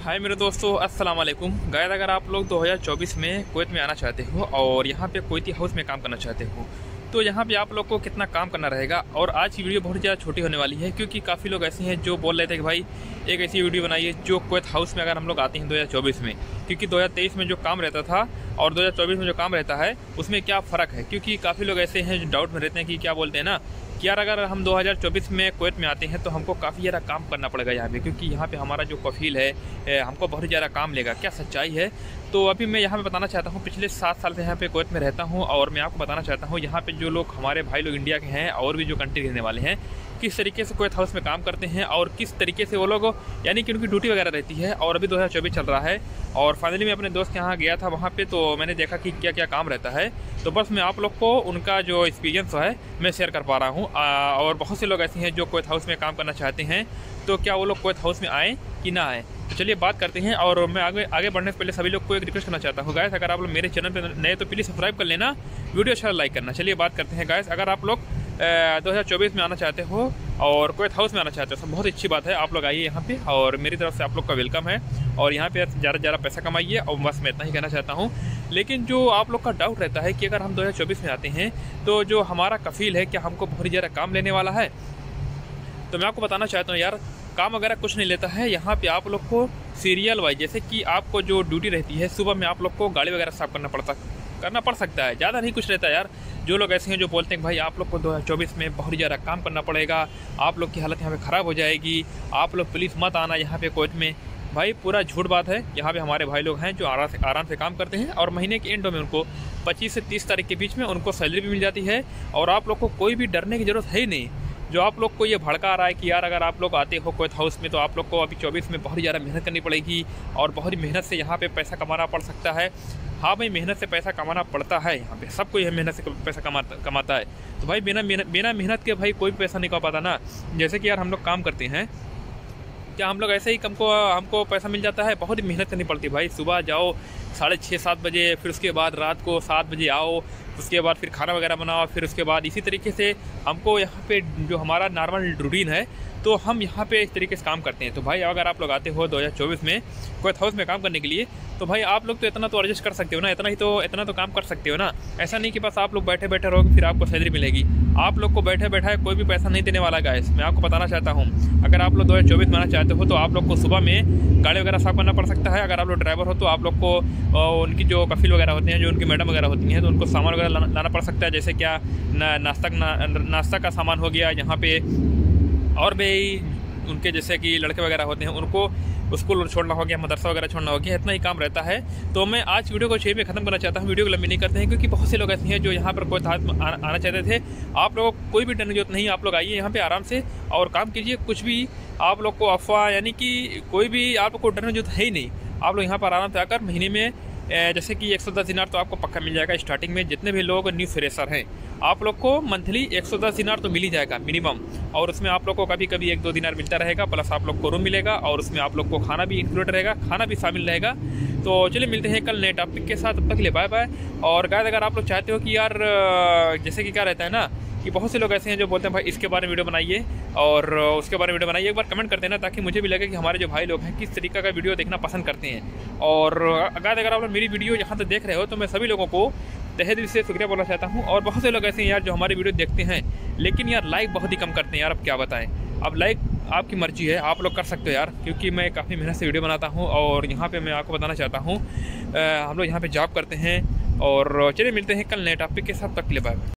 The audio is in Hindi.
हाय मेरे दोस्तों, अस्सलाम वालेकुम। गाइस, अगर आप लोग 2024 में कुवैत में आना चाहते हो और यहाँ पे कुवैती हाउस में काम करना चाहते हो तो यहाँ पे आप लोग को कितना काम करना रहेगा। और आज की वीडियो बहुत ज़्यादा छोटी होने वाली है क्योंकि काफ़ी लोग ऐसे हैं जो बोल रहे थे कि भाई एक ऐसी वीडियो बनाइए जो कुवैत हाउस में अगर हम लोग आते हैं 2024 में, क्योंकि 2023 में जो काम रहता था और 2024 में जो काम रहता है उसमें क्या फ़र्क है। क्योंकि काफ़ी लोग ऐसे हैं जो डाउट में रहते हैं कि क्या बोलते हैं ना कि यार अगर हम 2024 में कुवैत में आते हैं तो हमको काफ़ी ज़्यादा काम करना पड़ेगा यहाँ पे, क्योंकि यहाँ पे हमारा जो कफ़ील है हमको बहुत ज़्यादा काम लेगा। क्या सच्चाई है? तो अभी मैं यहाँ पे बताना चाहता हूँ, पिछले 7 साल से यहाँ पे कुवैत में रहता हूँ और मैं आपको बताना चाहता हूँ यहाँ पे जो लोग हमारे भाई लोग इंडिया के हैं और भी जो कंट्री रहने वाले हैं किस तरीके से कुवैत हाउस में काम करते हैं और किस तरीके से वो लोग यानी कि उनकी ड्यूटी वगैरह रहती है। और अभी 2024 चल रहा है और फाइनली मैं अपने दोस्त के यहाँ गया था, वहाँ पे तो मैंने देखा कि क्या क्या काम रहता है। तो बस मैं आप लोग को उनका जो एक्सपीरियंस है मैं शेयर कर पा रहा हूँ। और बहुत से लोग ऐसे हैं जो कुवैत हाउस में काम करना चाहते हैं, तो क्या वो लोग कुवैत हाउस में आएँ कि ना आएँ, तो चलिए बात करते हैं। और मैं आगे बढ़ने से पहले सभी लोग को एक रिक्वेस्ट करना चाहता हूँ गाइस, अगर आप लोग मेरे चैनल पर नए तो प्लीज़ सब्सक्राइब कर लेना, वीडियो अच्छा लाइक करना। चलिए बात करते हैं गाइस, अगर आप लोग 2024 में आना चाहते हो और कुवैत हाउस में आना चाहते हो तो बहुत अच्छी बात है, आप लोग आइए यहाँ पे और मेरी तरफ से आप लोग का वेलकम है। और यहाँ पे ज़्यादा पैसा कमाइए और बस मैं इतना ही कहना चाहता हूँ। लेकिन जो आप लोग का डाउट रहता है कि अगर हम 2024 में आते हैं तो जो हमारा कफ़ील है क्या हमको बहुत ज़्यादा काम लेने वाला है, तो मैं आपको बताना चाहता हूँ यार काम वगैरह कुछ नहीं लेता है। यहाँ पे आप लोग को सीरियल वाइज, जैसे कि आपको जो ड्यूटी रहती है सुबह में आप लोग को गाड़ी वगैरह साफ़ करना पड़ सकता है, ज़्यादा नहीं कुछ रहता है यार। जो लोग ऐसे हैं जो बोलते हैं कि भाई आप लोग को 2024 में बहुत ज़्यादा काम करना पड़ेगा, आप लोग की हालत यहाँ पे ख़राब हो जाएगी, आप लोग प्लीज़ मत आना यहाँ पे कुवैत में, भाई पूरा झूठ बात है। यहाँ पे हमारे भाई लोग हैं जो आराम से काम करते हैं और महीने के एंड में उनको 25 से 30 तारीख के बीच में उनको सैलरी भी मिल जाती है। और आप लोग को कोई भी डरने की ज़रूरत है ही नहीं। जो आप लोग को ये भड़का आ रहा है कि यार अगर आप लोग आते हो कुवैत हाउस में तो आप लोग को अभी 24 में बहुत ज़्यादा मेहनत करनी पड़ेगी और बहुत ही मेहनत से यहाँ पे पैसा कमाना पड़ सकता है। हाँ भाई, मेहनत से पैसा कमाना पड़ता है, यहाँ पे सबको यह मेहनत से पैसा कमाता है। तो भाई बिना मेहनत के भाई कोई भी पैसा नहीं कमा पाता ना। जैसे कि यार हम लोग काम करते हैं, क्या हम लोग ऐसे ही हमको पैसा मिल जाता है? बहुत ही मेहनत करनी पड़ती है भाई। सुबह जाओ 6:30-7 बजे, फिर उसके बाद रात को 7 बजे आओ, उसके बाद फिर खाना वगैरह बनाओ, फिर उसके बाद इसी तरीके से हमको यहाँ पे जो हमारा नॉर्मल रूटीन है तो हम यहाँ पे इस तरीके से काम करते हैं। तो भाई अगर आप लोग आते हो 2024 में कुवैत हाउस में काम करने के लिए तो भाई आप लोग तो इतना तो एडजस्ट कर सकते हो ना, इतना तो काम कर सकते हो ना। ऐसा नहीं कि बस आप लोग बैठे रहोगे फिर आपको सैलरी मिलेगी। आप लोग को बैठे कोई भी पैसा नहीं देने वाला गाइस, मैं आपको बताना चाहता हूँ। अगर आप लोग 2024 में आना चाहते हो तो आप लोग को सुबह में गाड़ी वगैरह साफ़ करना पड़ सकता है। अगर आप लोग ड्राइवर हो तो आप लोग को उनकी जो कफ़ील वगैरह होते हैं, जो उनकी मैडम वगैरह होती हैं, तो उनको सामान वगैरह लाना पड़ सकता है। जैसे क्या नाश्ता का सामान हो गया यहाँ पे, और भी उनके जैसे कि लड़के वगैरह होते हैं उनको स्कूल छोड़ना हो गया, मदरसा वगैरह छोड़ना हो गया, इतना ही काम रहता है। तो मैं आज वीडियो को यहीं पे ख़त्म करना चाहता हूँ, वीडियो को लंबी नहीं करते हैं क्योंकि बहुत से लोग ऐसे हैं जो यहाँ पर कुवैत हाउस में आना चाहते थे। आप लोगों को कोई भी डरने की जरूरत नहीं, आप लोग आइए यहाँ पे आराम से और काम कीजिए। कुछ भी आप लोग को अफवाह यानी कि कोई भी आप लोग को डरने की जरूरत है ही नहीं। आप लोग यहाँ पर आराम से आकर महीने में जैसे कि 110 दिनार तो आपको पक्का मिल जाएगा स्टार्टिंग में। जितने भी लोग न्यू फ्रेशर हैं आप लोग को मंथली 110 दिनार तो मिल ही जाएगा मिनिमम। और उसमें आप लोग को कभी 1-2 दिनार मिलता रहेगा, प्लस आप लोग को रूम मिलेगा और उसमें आप लोग को खाना भी इंक्लूड रहेगा, खाना भी शामिल रहेगा। तो चलिए मिलते हैं कल नए टॉपिक के साथ, तब तक के लिए बाय बाय। और गाइस अगर आप लोग चाहते हो कि यार जैसे कि क्या रहता है ना कि बहुत से लोग ऐसे हैं जो बोलते हैं भाई इसके बारे में वीडियो बनाइए और उसके बारे में वीडियो बनाइए, एक बार कमेंट कर देना ताकि मुझे भी लगे कि हमारे जो भाई लोग हैं किस तरीके का वीडियो देखना पसंद करते हैं। और अगर आप लोग मेरी वीडियो यहाँ तक देख रहे हो तो मैं सभी लोगों को तहे दिल से शुक्रिया बोलना चाहता हूँ। और बहुत से लोग ऐसे हैं यार जो हमारी वीडियो देखते हैं लेकिन यार लाइक बहुत ही कम करते हैं यार, अब क्या बताएं। अब लाइक आपकी मर्जी है, आप लोग कर सकते हो यार, क्योंकि मैं काफ़ी मेहनत से वीडियो बनाता हूँ। और यहाँ पे मैं आपको बताना चाहता हूँ हम लोग यहाँ पे जॉब करते हैं। और चलिए मिलते हैं कल नए टॉपिक के साथ, तक के लिए बाय।